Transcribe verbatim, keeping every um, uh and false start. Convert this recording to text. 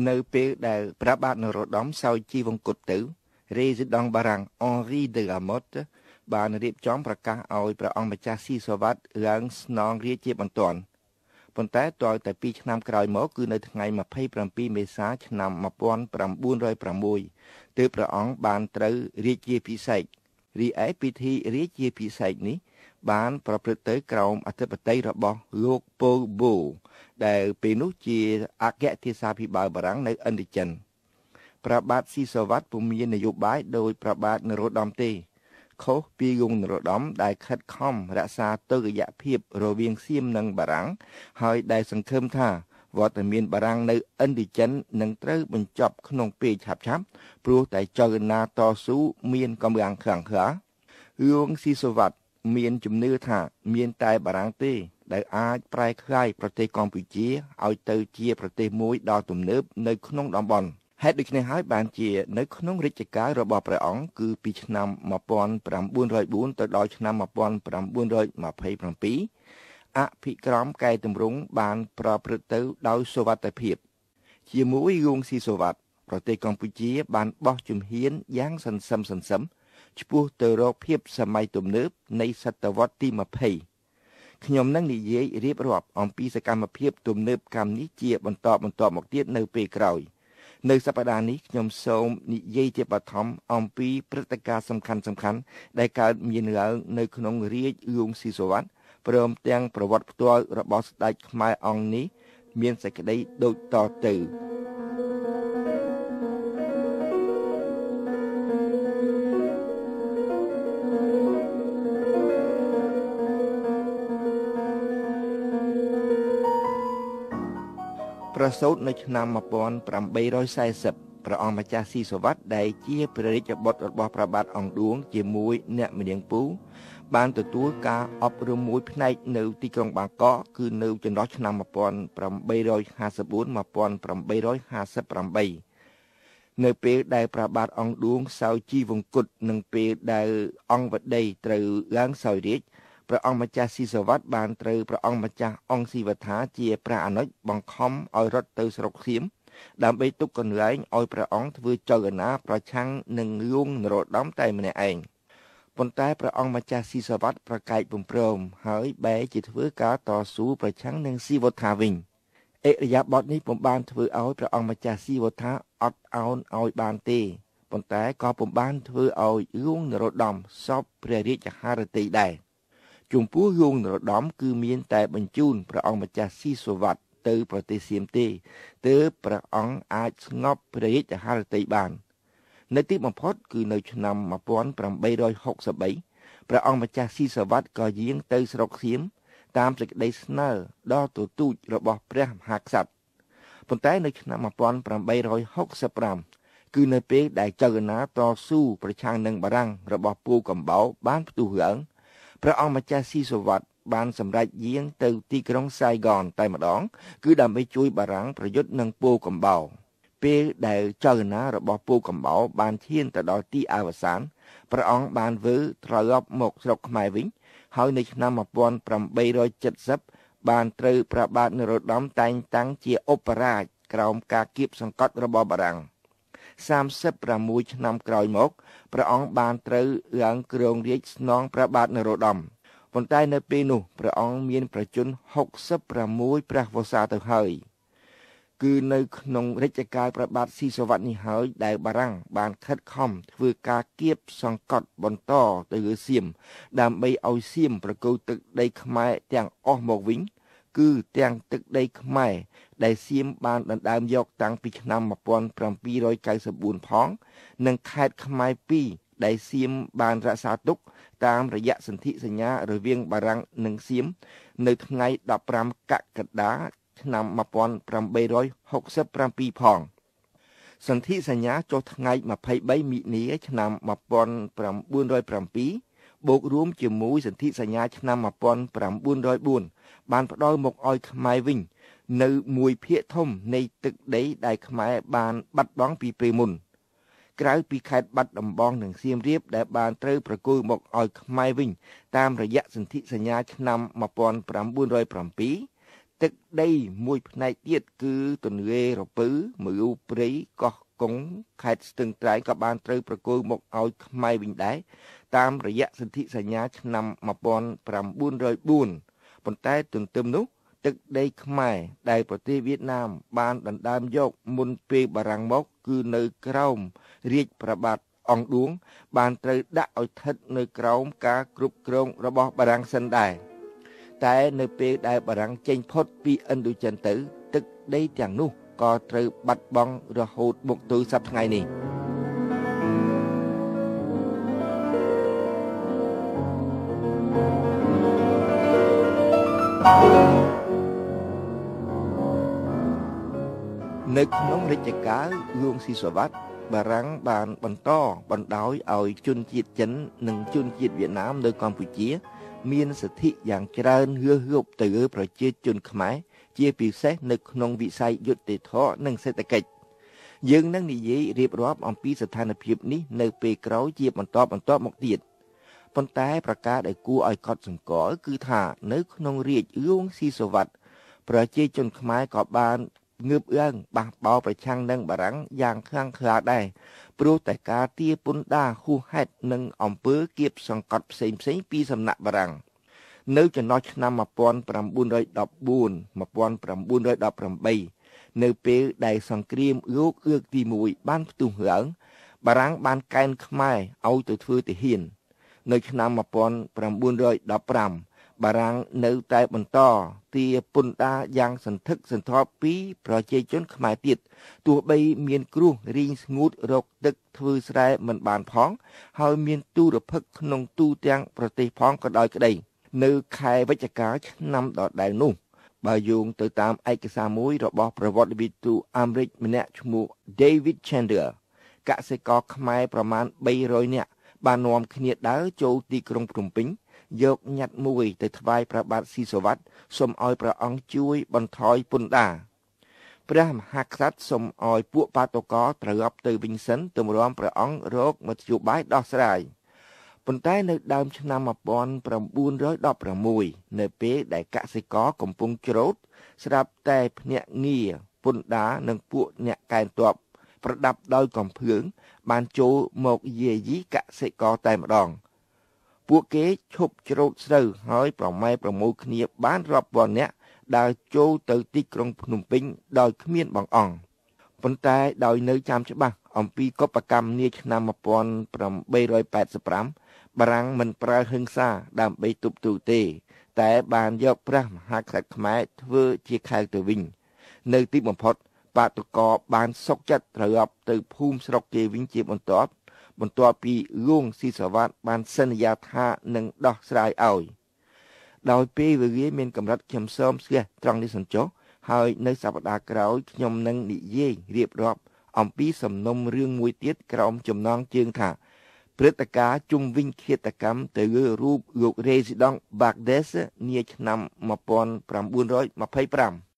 នៅពេលដែលព្រះបាទនរោត្តមសោយជីវង្គតទៅរេស៊ីដង់បារាំងអង់រីដឺឡាម៉ុតបានរៀបចំប្រកាសឲ្យព្រះអង្គម្ចាស់ស៊ីសូវ៉ាត់ឡើងស្នងរាជជាបន្ទាន់ប៉ុន្តែទាល់តែពីរឆ្នាំក្រោយមកគឺនៅថ្ងៃម្ភៃប្រាំពីរមេសាឆ្នាំmột nghìn chín trăm lẻ sáuទើបព្រះអង្គបានត្រូវរាជាភិសេករីឯពិធីរាជាភិសេកនេះបានប្រព្រឹត្តទៅក្រោមអធិបតីរបស់លោកប៉ូលបូដែលពេលនោះជាអគ្គទេសាភិបាលបារាំងនៅឥណ្ឌាចិនព្រះបាទស៊ីសូវ៉ាត់ពុំមាននយោបាយដោយព្រះបាទនរោត្តមទេខុសពីយងនរោត្តមដែលខិតខំរក្សាតុល្យភាពរវាងសៀមនិងបារាំងហើយដែលសង្ឃឹមថាវត្តមានបារាំងនៅឥណ្ឌាចិននឹងត្រូវបញ្ចប់ក្នុងពេលឆាប់ៗព្រោះតែចលនាតស៊ូមានកម្លាំងខ្លាំងក្លាយងស៊ីសូវ៉ាត់មានជំនឿថាមានតែបារាំងទេដែលអាចប្រែក្លាយប្រទេសកម្ពុជាឲ្យទៅជាប្រទេសមួយដ៏ទំនើបនៅក្នុងតំបន់ហេតុដូច្នេះហើយបានជានៅក្នុងរជ្ជកាលរបស់ព្រះអង្គគឺពីឆ្នាំmột nghìn chín trăm lẻ bốnទៅដល់ឆ្នាំmột nghìn chín trăm hai mươi bảyអភិក្រមកែតម្រង់បានប្រព្រឹត្តទៅដោយសុវត្ថិភាពជាមួយយងស៊ីសូវ៉ាត់ប្រទេសកម្ពុជាបានបោះជំហានយ៉ាងសន្សឹមសន្សឹមឆ្ពោះទៅរកភាពសម័យទំនើបនៃសតវត្សទីยี่สิบខ្ញុំនឹងនិយាយរៀបរាប់អំពីសកម្មភាពទំនើបកម្មនេះជាបន្តបន្តមកទៀតនៅពេលក្រោយនៅសប្តាហ៍នេះខ្ញុំសូមនិយាយជាបឋមអំពីព្រឹត្តិការណ៍សំខាន់សំខាន់ដែលកើតមានឡើងនៅក្នុងរាជយងស៊ីសូវ៉ាត់ព្រមទាំងប្រវត្តិផ្ទាល់របស់ស្ដេចខ្មែរអង្គនេះមានសេចក្តីដូចតទៅប្រសូតនៅឆ្នាំmột nghìn tám trăm bốn mươiព្រះអង្គម្ចាស់ស៊ីសូវ៉ាត់ដែលជាព្រះរាជបុត្ររបស់ព្រះបាទអង្គឌួងជាមួយអ្នកម្នាងពូបានទទួលការអប់រំមួយផ្នែកនៅទីក្រុងបាងកកគឺនៅចន្លោះឆ្នាំmột nghìn tám trăm năm mươi tưមកnghìn tám trăm năm mươi támនៅពេលដែលព្រះបាទអង្គឌួងសោយជីវង្គតនិងពេលដែលអង្គវតីត្រូវឡើងសោយរាជ្យព្រះអង្គម្ចាស់ស៊ីសូវ៉ាត់បានត្រូវព្រះអង្គម្ចាស់អង្គស៊ីវត្ថាជាព្រះអនុជបង្ខំឲ្យរត់ទៅស្រុកសៀមដើម្បីទុកកន្លែងឲ្យព្រះអង្គធ្វើចលនាប្រឆាំងនឹងយងនរោត្តមតែម្នាក់ឯងប៉ុន្តែព្រះអង្គម្ចាស់ស៊ីសូវ៉ាត់ប្រកែកពុំព្រមហើយបែរជាធ្វើការតស៊ូប្រឆាំងនឹងស៊ីវត្ថាវិញអិរិយាបថនេះពុំបានធ្វើឲ្យព្រះអង្គម្ចាស់ស៊ីវត្ថាអត់ឱនឲ្យបានទេប៉ុន្តែក៏ពុំបានធ្វើឲ្យយងនរោត្តមសពព្រះរាជហឫទ័យដែរចំពោះយងនរោត្តមគឺមានតែបញ្ជូនព្រះអង្គម្ចាស់ស៊ីសូវ៉ាត់ទៅប្រទេសសៀមទេទើបព្រះអង្គអាចស្ងប់ព្រះរាជហឫទ័យបាននៅទីបំផុតគឺនៅឆ្នាំmột nghìn tám trăm sáu mươi baព្រះអង្គម្ចាស់ស៊ីសូវ៉ាត់ក៏យាងទៅស្រុកសៀមតាមសេចក្តីស្នើដ៏ទទូចរបស់ព្រះមហាក្សត្រប៉ុន្តែនៅឆ្នាំmột nghìn tám trăm sáu mươi lămគឺនៅពេលដែលចលនាតស៊ូប្រឆាំងនឹងបារាំងរបស់ពូកំបោរបានផ្ទុះឡើងព្រះអង្គម្ចាស់ស៊ីសូវ៉ាត់បានសម្រេចយាងទៅទីក្រុងសាយហ្គនតែម្ដងគឺដើម្បីជួយបារាំងប្រយុទ្ធនឹងពូកំបោរពេលដែលចលនារបស់ពូកំបោរបានឈានទៅដល់ទីអវសានព្រះអង្គបានធ្វើត្រឡប់មកស្រុកខ្មែរវិញហើយនៅឆ្នាំmột nghìn tám trăm bảy mươiបានត្រូវព្រះបាទនរោត្តមតែងតាំងជាឧបរាជក្រោមការគៀបសង្កត់របស់បារាំងសាមសិបប្រាំមួយឆ្នាំក្រោយមកព្រះអង្គបានត្រូវឡើងគ្រងរាជ្យស្នងព្រះបាទនរោត្តមប៉ុន្តែនៅពេលនោះព្រះអង្គមានប្រជជនហុកសិបប្រាំមួយព្រះវស្សាទៅហើយគឺនៅក្នុងរជ្ជកាលព្រះបាទស៊ីសូវ៉ាត់នេះហើយដែលបារាំងបានខិតខំធ្វើការគៀបសង្កត់បន្តទៅលើសៀមដើម្បីឲ្យសៀមប្រគល់ទឹកដីខ្មែរទាំងអស់មកវិញគឺទាំងទឹកដីខ្មែរដែលសៀមបានដណ្ដើមយកតាំងពីឆ្នាំmột nghìn bảy trăm chín mươi tưផងនិងខេត្តខ្មែរពីរដែលសៀមបានរក្សាទុកតាមរយៈសន្ធិសញ្ញារវាងបារាំងនិងសៀមនៅថ្ងៃដប់ប្រាំកក្កដាឆ្នាំmột nghìn tám trăm sáu mươi bảyផងសន្ធិសញ្ញាចុះថ្ងៃยี่สิบสามមិនិនាឆ្នាំmột nghìn tám trăm bốn mươi bảyបូករួមជាមួយសន្ធិសញ្ញាឆ្នាំmột nghìn tám trăm bốn បានផ្ដល់មកឲ្យខ្មែរវិញនៅមួយភាគធំនៃទឹកដីដែលខ្មែរបានបាត់បង់ពីពេលមុនក្រៅពីខេត្តបាត់ដំបងនិងសៀមរាបដែលបានត្រូវប្រគល់មកឲ្យខ្មែរវិញតាមរយៈសន្ធិសញ្ញាឆ្នាំmột nghìn tám trăm bốn mươi bảy ទឹកដីមួយផ្នែកទៀតគឺទន្លេរពៅមឺព្រៃកោះកុងខេត្តស្ទឹងត្រែងក៏បានត្រូវប្រគល់មកឲ្យខ្មែរវិញដែរតាមរយៈសន្ធិសញ្ញាឆ្នាំmột nghìn chín trăm lẻ bốnប៉ុន្តែទន្ទឹមនោះទឹកដីខ្មែរដែលប្រទេសវៀតណាមបានដណ្ដើមយកមុនពេលបារាំងមកគឺនៅក្រោមរាជព្រះបាទអង្គឌួងបានត្រូវដាក់ឲ្យស្ថិតនៅក្រោមការគ្រប់គ្រងរបស់បារាំងសិនដែរតែនៅពេលដែលបារាំងចេញផុតពីឥណ្ឌូចិនទៅទឹកដីទាំងនោះក៏ត្រូវបាត់បង់រហូតមកទល់សព្វថ្ងៃនេះនៅក្នុងរជ្ជកាលលួងស៊ីសុវត្ថិបារាំងបានបន្តបណ្ដោយឲ្យជនជាតិចិននិងជនជាតិវៀតណាមនៅកម្ពុជាមានសិទ្ធិយ៉ាងច្រើនហឿហួបទៅលើប្រជាជនខ្មែរជាពិសេសនៅក្នុងវិស័យយុត្តិធម៌និងសេដ្ឋកិច្ចយើងនឹងនិយាយរៀបរាប់អំពីស្ថានភាពនេះនៅពេលក្រោយជាបន្តបន្តមកទៀតប៉ុន្តែប្រការដែលគួរឲ្យកត់សម្គាល់គឺថានៅក្នុងរាជលួងស៊ីសុវត្ថិប្រជាជនខ្មែរក៏បានងើបអឿងបះបោប្រឆាំងនឹងបារាំងយ៉ាងខ្លាំងក្លាដែរព្រោះតែការទារពន្ធដារហួសហេតុនិងអំពើគៀបសង្កត់ផ្សេងផ្សេងពីសំណាក់បារាំងនៅចន្លោះឆ្នាំmột nghìn chín trăm mười bốn một nghìn chín trăm mười támនៅពេលដែលសង្គ្រាមលោកអឿកទីមួយបានផ្ទុះឡើងបារាំងបានកេណ្ឌខ្មែរឲ្យទៅធ្វើទាហាននៅឆ្នាំmột nghìn chín trăm mười lămបារាំងនៅតែបន្តទារពន្ធដារយ៉ាងសន្ធឹកសន្ធាប់ពីប្រជាជនខ្មែរទៀតទោះបីមានគ្រោះរីងស្ងួតរកទឹកធ្វើស្រែមិនបានផងហើយមានទូរភិក្សក្នុងទូទាំងប្រទេសផងក៏ដោយក្តីនៅខែវិច្ឆិកាឆ្នាំដដែលនោះបើយោងទៅតាមឯកសារមួយរបស់ប្រវត្តិវិទូអាមេរិកម្នាក់ឈ្មោះ David Chandler កសិករខ្មែរប្រមាណបីរយនាក់បាននាំគ្នាដើរចូលទីក្រុងភ្នំពេញយកញត្តិមួយទៅថ្វាយព្រះបាទស៊ីសុវត្ថិសូមឲ្យព្រះអង្គជួយបន្ថយពន្ធដារព្រះមហាក្សត្រសូមឲ្យពួកបាតុករត្រឡប់ទៅវិញសិនទម្រាំព្រះអង្គរកមធ្យោបាយដោះស្រាយប៉ុន្តែនៅដើមឆ្នាំmột nghìn chín trăm mười sáuនៅពេលដែលកសិករកំពុងច្រូតស្រាប់តែភ្នាក់ងារពន្ធដារនិងពួកអ្នកកែទ័ពប្រដាប់ដោយកំភឿងបានចូលមកយាយីកសិករតែម្ដងពួកគេឈប់ច្រូតស្រូវហើយប្រម៉ែប្រមូលគ្នាបានរាប់ពាន់នាក់ដើរចូលទៅទីក្រុងភ្នំពេញដោយគ្មានបង្អង់ប៉ុន្តែដោយនៅចាំច្បាស់អំពីកុប្បកម្មនាឆ្នាំmột nghìn tám trăm tám mươi lămបារាំងមិនប្រើហិង្សាដើម្បីទប់ទល់ទេតែបានយកព្រះមហាក្សត្រខ្មែរធ្វើជាខែលទៅវិញនៅទីបំផុតបាតុករបានសុកចិត្តត្រឡប់ទៅភូមិស្រុកគេវិញជាបន្ទាប់បន្ទាប់ពីលួងស៊ីសុវត្ថិបានសន្យាថានឹងដោះស្រាយឲ្យដោយពេលវេលាមានកម្រិតខ្ញុំសូមស្ទះត្រង់នេះសិនចុះហើយនៅសប្តាហ៍ក្រោយខ្ញុំនឹងនិយាយរៀបរាប់អំពីសំណុំរឿងមួយទៀតក្រោមចំណងជើងថាព្រឹត្តិការណ៍ជុំវិញឃាតកម្មទៅលើរូបលោក Résident Bagdès នាឆ្នាំmột nghìn chín trăm hai mươi lăm